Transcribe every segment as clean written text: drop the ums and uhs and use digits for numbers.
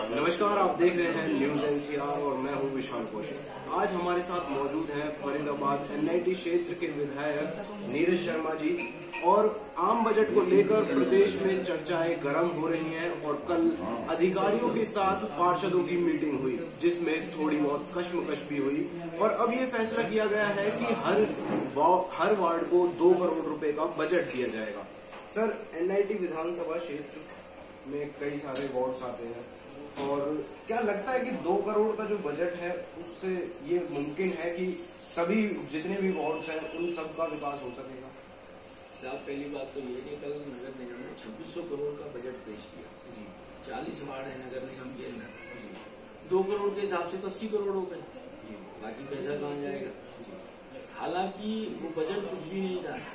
नमस्कार, आप देख रहे हैं न्यूज एनसीआर और मैं हूं विशाल कौशिक। आज हमारे साथ मौजूद हैं फरीदाबाद एनआईटी क्षेत्र के विधायक नीरज शर्मा जी। और आम बजट को लेकर प्रदेश में चर्चाएं गर्म हो रही हैं और कल अधिकारियों के साथ पार्षदों की मीटिंग हुई जिसमें थोड़ी बहुत कश्मकश भी हुई और अब ये फैसला किया गया है कि हर वार्ड को 2 करोड़ रुपए का बजट दिया जाएगा। सर, एनआईटी विधानसभा क्षेत्र में कई सारे वार्ड्स आते हैं और क्या लगता है कि 2 करोड़ का जो बजट है उससे ये मुमकिन है कि सभी जितने भी वार्ड्स हैं उन सब का विकास हो सकेगा? साहब, पहली बात तो ये कि कल नगर निगम ने 2600 करोड़ का बजट पेश किया जी। 40 वार्ड है नगर निगम के अंदर। 2 करोड़ के हिसाब से तो 80 करोड़ हो गए, बाकी पैसा कहाँ जाएगा? हालांकि वो बजट कुछ भी नहीं था,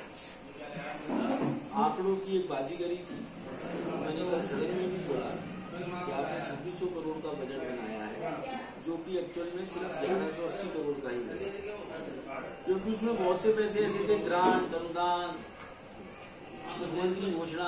आंकड़ों की एक बाजीगरी थी। मैंने कल सदन में भी बोला कि आपने 2600 करोड़ का बजट बनाया है जो कि एक्चुअल में सिर्फ 1180 करोड़ का ही है, क्योंकि उसमें बहुत से पैसे ऐसे थे, ग्रांट, अनुदान, मुख्यमंत्री घोषणा।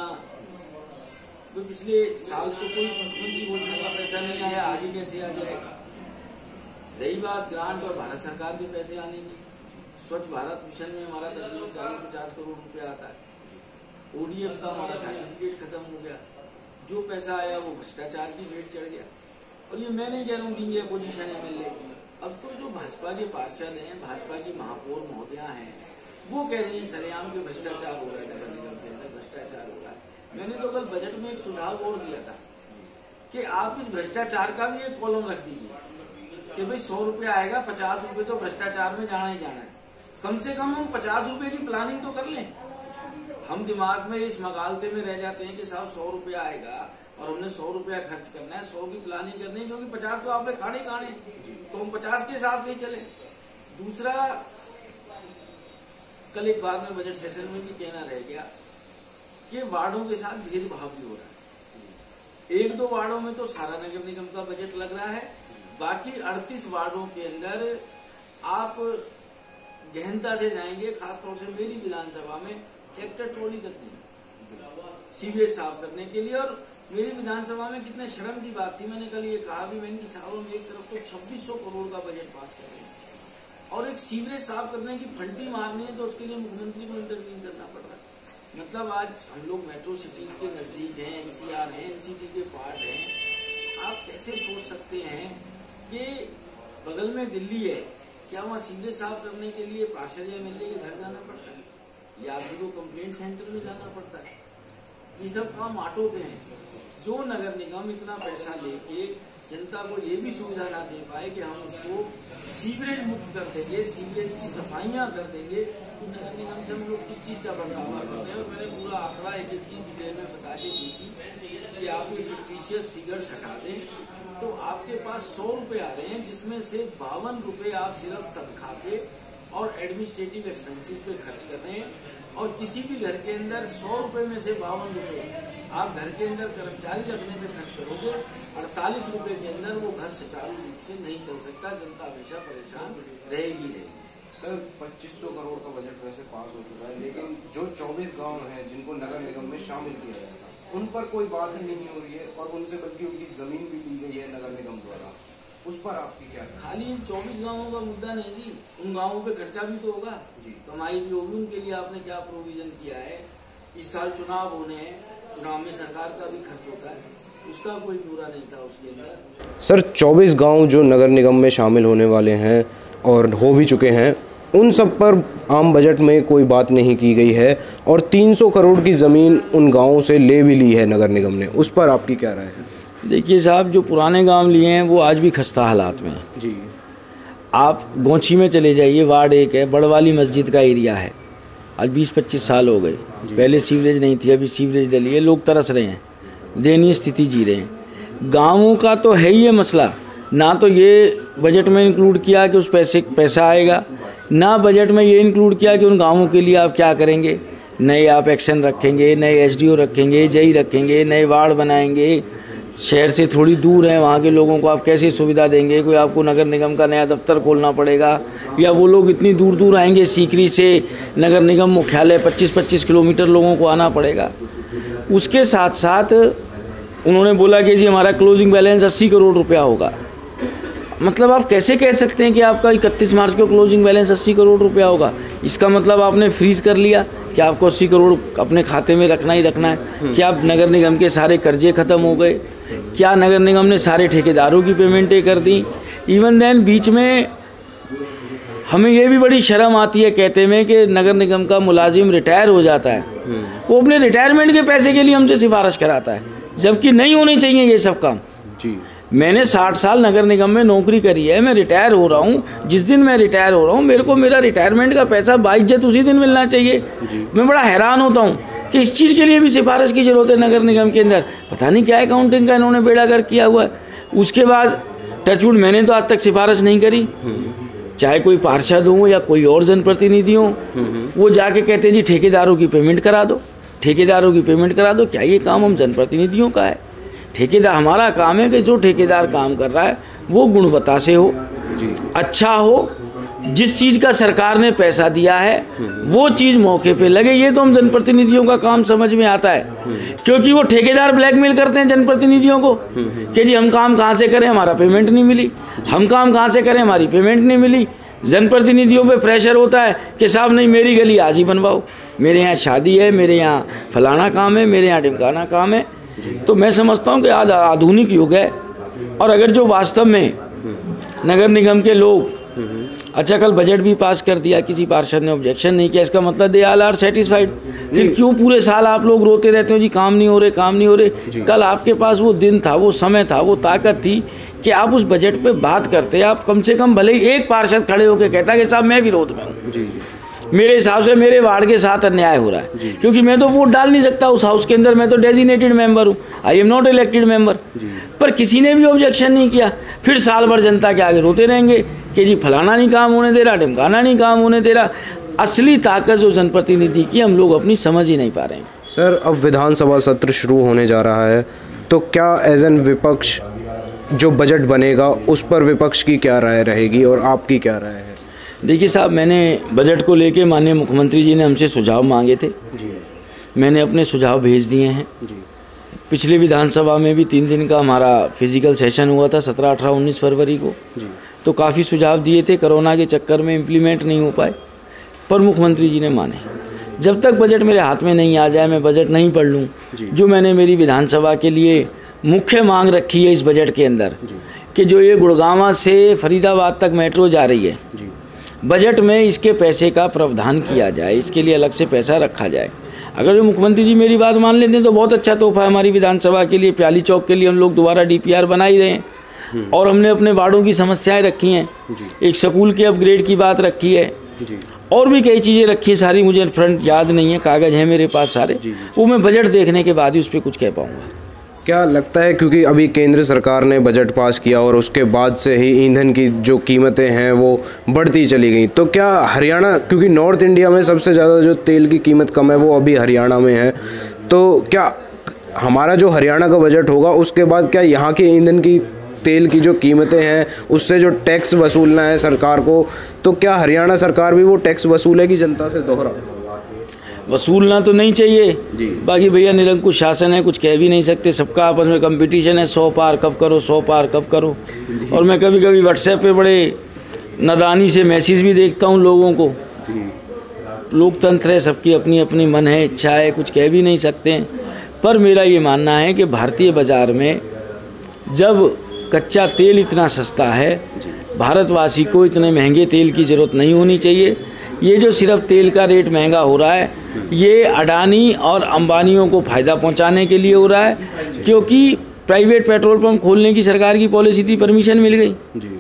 तो पिछले साल तो कोई मुख्यमंत्री घोषणा का पैसा नहीं आया, आगे कैसे आ जाएगा? रही बात ग्रांट और भारत सरकार के पैसे आने की, स्वच्छ भारत मिशन में हमारा तकरीबन 40-50 करोड़ रुपया आता है। ओडीएफ का हमारा सर्टिफिकेट खत्म हो गया, जो पैसा आया वो भ्रष्टाचार की भेंट चढ़ गया। और ये मैं नहीं कह रहा हूँ कि ये अपोजिशन एमएलए, अब तो जो भाजपा के पार्षद हैं, भाजपा की महापौर महोदया हैं, वो कह रही है सरेआम के भ्रष्टाचार हो रहा है, नगर निगम के अंदर भ्रष्टाचार हो रहा है। मैंने तो कल बजट में एक सुझाव और दिया था कि आप इस भ्रष्टाचार का भी एक कॉलम रख दीजिए कि भाई 100 रुपया आएगा, 50 रुपए तो भ्रष्टाचार में जाना ही जाना है। कम से कम हम 50 रुपए की प्लानिंग तो कर लें। हम दिमाग में इस मगालते में रह जाते हैं कि साहब 100 रुपया आएगा और हमने 100 रुपया खर्च करना है, 100 की प्लानिंग करनी है, क्योंकि 50 तो आपने खाने तो हम 50 के हिसाब से ही चले। दूसरा, कल एक बार में बजट सेशन में भी कहना रह गया कि वार्डों के साथ भेदभाव भी हो रहा है। 1-2 वार्डों में तो सारा नगर निगम का बजट लग रहा है, बाकी 38 वार्डों के अंदर आप गहनता से जाएंगे, खासतौर से मेरी विधानसभा में ट्रैक्टर ट्रॉली करने, सीवेज साफ करने के लिए। और मेरी विधानसभा में कितने शर्म की बात थी, मैंने कल ये कहा भी मैंने कि साहब हम एक तरफ तो 2600 करोड़ का बजट पास कर रहे हैं और एक सीवरेज साफ करने की फंटी मारनी है तो उसके लिए मुख्यमंत्री को इंटरव्यू करना पड़ रहा है। मतलब आज हम लोग मेट्रो सिटीज के नजदीक हैं, एनसीआर है, एनसीटी के पार्ट हैं। आप कैसे सोच सकते हैं कि बगल में दिल्ली है, क्या वहाँ सीवरेज साफ करने के लिए पार्षद या एमएलए के घर जाना पड़ता है या आपको कंप्लेंट सेंटर में जाना पड़ता है? ये सब काम ऑटो पे हैं। जो नगर निगम इतना पैसा लेके जनता को ये भी सुविधा ना दे पाए कि हम उसको सीवरेज मुक्त कर देंगे, सीवरेज की सफाइयां कर देंगे, तो नगर निगम से हम लोग किस चीज का बदलाव करते हैं? और मैंने पूरा आंकड़ा एक चीज डिटेल में बता के दी थी कि आप ये फिक्टिशियस फिगर्स हटा दें तो आपके पास 100 रुपए आ रहे हैं, जिसमें से 52 रुपए आप सिर्फ तनख्वाह पे और एडमिनिस्ट्रेटिव एक्सपेंसेस पे खर्च कर रहे हैं। और किसी भी घर के अंदर 100 रुपए में से 52 रुपए आप घर के अंदर कर्मचारी रखने पे खर्च करोगे, 48 रुपए के अंदर वो घर सुचारू रूप से नहीं चल सकता, जनता हमेशा परेशान रहेगी। सर, 2500 करोड़ का बजट वैसे पास हो चुका है, लेकिन जो 24 गांव हैं जिनको नगर निगम में शामिल किया गया था उन पर कोई बात ही नहीं हो रही है और उनसे बल्कि उनकी जमीन भी ली गई है नगर निगम द्वारा। उस पर आपकी क्या? खाली इन 24 गांवों का मुद्दा नहीं जी, उन गांवों पे खर्चा भी तो होगा जी, कमाई भी होगी, उनके लिए आपने क्या प्रोविजन किया है? इस साल चुनाव होने हैं, चुनाव में सरकार का भी खर्च होता है, उसका कोई ब्यौरा नहीं था उसके अंदर। सर, 24 गांव जो नगर निगम में शामिल होने वाले हैं और हो भी चुके हैं, उन सब पर आम बजट में कोई बात नहीं की गई है और 300 करोड़ की ज़मीन उन गाँवों से ले भी ली है नगर निगम ने। उस पर आपकी क्या राय है? देखिए साहब, जो पुराने गांव लिए हैं वो आज भी खस्ता हालात में हैं जी। आप गोंची में चले जाइए, वार्ड 1 है, बड़वाली मस्जिद का एरिया है, आज 20-25 साल हो गए, पहले सीवरेज नहीं थी, अभी सीवरेज डली है, लोग तरस रहे हैं, दयनीय स्थिति जी रहे हैं। गाँवों का तो है ही ये मसला, ना तो ये बजट में इंक्लूड किया कि उस पैसा आएगा, ना बजट में ये इंक्लूड किया कि उन गाँवों के लिए आप क्या करेंगे। नए आप एक्शन रखेंगे, नए एसडीओ रखेंगे, जेई रखेंगे, नए वार्ड बनाएंगे, शहर से थोड़ी दूर है वहाँ के लोगों को आप कैसे सुविधा देंगे? कोई आपको नगर निगम का नया दफ्तर खोलना पड़ेगा या वो लोग इतनी दूर दूर आएंगे? सीकरी से नगर निगम मुख्यालय 25-25 किलोमीटर लोगों को आना पड़ेगा। उसके साथ साथ उन्होंने बोला कि जी हमारा क्लोजिंग बैलेंस 80 करोड़ रुपया होगा। मतलब आप कैसे कह सकते हैं कि आपका 31 मार्च को क्लोजिंग बैलेंस 80 करोड़ रुपया होगा? इसका मतलब आपने फ्रीज कर लिया कि आपको 80 करोड़ अपने खाते में रखना ही रखना है। क्या नगर निगम के सारे कर्जे ख़त्म हो गए? क्या नगर निगम ने सारे ठेकेदारों की पेमेंटें कर दी? इवन देन बीच में हमें ये भी बड़ी शर्म आती है कहते में कि नगर निगम का मुलाजिम रिटायर हो जाता है, वो अपने रिटायरमेंट के पैसे के लिए हमसे सिफारिश कराता है, जबकि नहीं होने चाहिए ये सब काम। जी, मैं 60 साल नगर निगम में नौकरी करी है, मैं रिटायर हो रहा हूँ। जिस दिन मैं रिटायर हो रहा हूँ मेरे को मेरा रिटायरमेंट का पैसा बाइज्जत उसी दिन मिलना चाहिए। मैं बड़ा हैरान होता हूँ कि इस चीज़ के लिए भी सिफारिश की जरूरत है नगर निगम के अंदर। पता नहीं क्या अकाउंटिंग का इन्होंने बेड़ागर किया हुआ है। उसके बाद टचवुड मैंने तो आज तक सिफारिश नहीं करी, चाहे कोई पार्षद हो या कोई और जनप्रतिनिधि हो, वो जाके कहते हैं जी ठेकेदारों की पेमेंट करा दो, ठेकेदारों की पेमेंट करा दो। क्या ये काम हम जनप्रतिनिधियों का है? ठेकेदार, हमारा काम है कि जो ठेकेदार काम कर रहा है वो गुणवत्ता से हो, अच्छा हो, जिस चीज़ का सरकार ने पैसा दिया है वो चीज़ मौके पे लगे। ये तो हम जनप्रतिनिधियों का काम समझ में आता है, क्योंकि वो ठेकेदार ब्लैकमेल करते हैं जनप्रतिनिधियों को कि जी हम काम कहाँ से करें, हमारा पेमेंट नहीं मिली, हम काम कहाँ से करें, हमारी पेमेंट नहीं मिली। जनप्रतिनिधियों पे प्रेशर होता है कि साहब नहीं मेरी गली आज ही बनवाओ, मेरे यहाँ शादी है, मेरे यहाँ फलाना काम है, मेरे यहाँ ढिमकाना काम है। तो मैं समझता हूँ कि आज आधुनिक युग है, और अगर जो वास्तव में नगर निगम के लोग, अच्छा कल बजट भी पास कर दिया, किसी पार्षद ने ऑब्जेक्शन नहीं किया, इसका मतलब दे ऑल आर सेटिस्फाइड। फिर क्यों पूरे साल आप लोग रोते रहते हो जी काम नहीं हो रहे, काम नहीं हो रहे? कल आपके पास वो दिन था, वो समय था, वो ताकत थी कि आप उस बजट पे बात करते। आप कम से कम भले ही एक पार्षद खड़े होकर कहता कि साहब मैं विरोध में हूँ, मेरे हिसाब से मेरे वार्ड के साथ अन्याय हो रहा है, क्योंकि मैं तो वोट डाल नहीं सकता उस हाउस के अंदर, मैं तो डेजिग्नेटेड मेंबर हूँ, I am not elected member. पर किसी ने भी ऑब्जेक्शन नहीं किया। फिर साल भर जनता के आगे रोते रहेंगे कि जी फलाना नहीं काम होने दे रहा, ढिमकाना नहीं काम होने दे रहा। असली ताकत जो जनप्रतिनिधि की हम लोग अपनी समझ ही नहीं पा रहे हैं। सर, अब विधानसभा सत्र शुरू होने जा रहा है, तो क्या एज एन विपक्ष जो बजट बनेगा उस पर विपक्ष की क्या राय रहेगी और आपकी क्या राय है? देखिए साहब, मैंने बजट को लेके माननीय मुख्यमंत्री जी ने हमसे सुझाव मांगे थे, मैंने अपने सुझाव भेज दिए हैं। पिछले विधानसभा में भी 3 दिन का हमारा फिजिकल सेशन हुआ था 17, 18, 19 फरवरी को, तो काफ़ी सुझाव दिए थे, कोरोना के चक्कर में इम्प्लीमेंट नहीं हो पाए, पर मुख्यमंत्री जी ने माने। जब तक बजट मेरे हाथ में नहीं आ जाए मैं बजट नहीं पढ़ लूँ। जो मैंने मेरी विधानसभा के लिए मुख्य मांग रखी है इस बजट के अंदर कि जो ये गुड़गांव से फरीदाबाद तक मेट्रो जा रही है, बजट में इसके पैसे का प्रावधान किया जाए, इसके लिए अलग से पैसा रखा जाए। अगर जो मुख्यमंत्री जी मेरी बात मान लेते हैं तो बहुत अच्छा तोहफा है हमारी विधानसभा के लिए। प्याली चौक के लिए हम लोग दोबारा DPR बना ही रहे हैं, और हमने अपने वार्डों की समस्याएं रखी हैं, एक स्कूल के अपग्रेड की बात रखी है, और भी कई चीज़ें रखी हैं, सारी मुझे फ्रंट याद नहीं है, कागज़ हैं मेरे पास सारे, वो मैं बजट देखने के बाद ही उस पर कुछ कह पाऊँगा। क्या लगता है, क्योंकि अभी केंद्र सरकार ने बजट पास किया और उसके बाद से ही ईंधन की जो कीमतें हैं वो बढ़ती चली गई, तो क्या हरियाणा, क्योंकि नॉर्थ इंडिया में सबसे ज़्यादा जो तेल की कीमत कम है वो अभी हरियाणा में है, तो क्या हमारा जो हरियाणा का बजट होगा उसके बाद क्या यहाँ के ईंधन की, तेल की जो कीमतें हैं उससे जो टैक्स वसूलना है सरकार को, तो क्या हरियाणा सरकार भी वो टैक्स वसूलेगी जनता से दोहरा? वसूलना तो नहीं चाहिए, बाकी भैया निरंकुश शासन है, कुछ कह भी नहीं सकते, सबका आपस में कंपटीशन है, 100 पार कब करो, 100 पार कब करो। और मैं कभी कभी व्हाट्सएप पे बड़े नादानी से मैसेज भी देखता हूँ लोगों को। लोकतंत्र है, सबकी अपनी अपनी मन है, इच्छा है, कुछ कह भी नहीं सकते हैं। पर मेरा ये मानना है कि भारतीय बाज़ार में जब कच्चा तेल इतना सस्ता है, भारतवासी को इतने महंगे तेल की ज़रूरत नहीं होनी चाहिए। ये जो सिर्फ तेल का रेट महंगा हो रहा है, ये अडानी और अंबानियों को फ़ायदा पहुंचाने के लिए हो रहा है, क्योंकि प्राइवेट पेट्रोल पंप खोलने की सरकार की पॉलिसी थी, परमिशन मिल गई।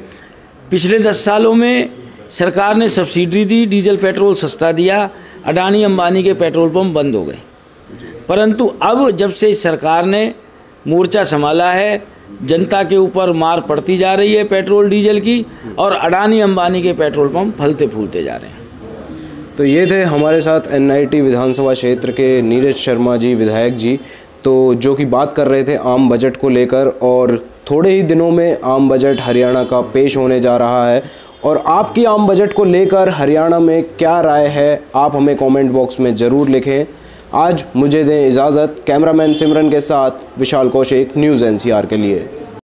पिछले 10 सालों में सरकार ने सब्सिडी दी, डीजल पेट्रोल सस्ता दिया, अडानी अंबानी के पेट्रोल पंप बंद हो गए। परंतु अब जब से सरकार ने मोर्चा संभाला है, जनता के ऊपर मार पड़ती जा रही है पेट्रोल डीजल की, और अडानी अंबानी के पेट्रोल पंप फलते फूलते जा रहे हैं। तो ये थे हमारे साथ NIT विधानसभा क्षेत्र के नीरज शर्मा जी, विधायक जी, तो जो कि बात कर रहे थे आम बजट को लेकर, और थोड़े ही दिनों में आम बजट हरियाणा का पेश होने जा रहा है। और आपकी आम बजट को लेकर हरियाणा में क्या राय है, आप हमें कमेंट बॉक्स में ज़रूर लिखें। आज मुझे दें इजाज़त। कैमरामैन सिमरन के साथ विशाल कौशिक, न्यूज़ NCR के लिए।